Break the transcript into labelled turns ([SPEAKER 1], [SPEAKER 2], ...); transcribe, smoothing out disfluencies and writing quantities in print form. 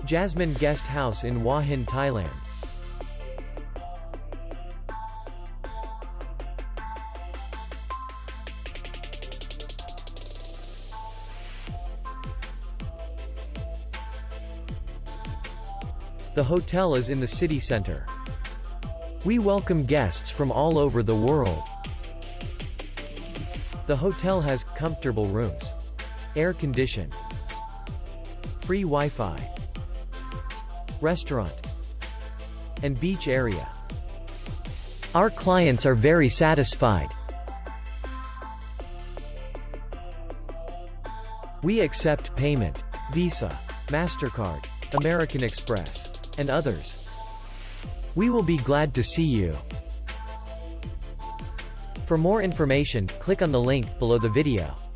[SPEAKER 1] Jasmine Guest House in Hua Hin, Thailand. The hotel is in the city center. We welcome guests from all over the world. The hotel has comfortable rooms, air-conditioned, free Wi-Fi, restaurant, and beach area. Our clients are very satisfied. We accept payment, Visa, MasterCard, American Express, and others. We will be glad to see you. For more information, click on the link below the video.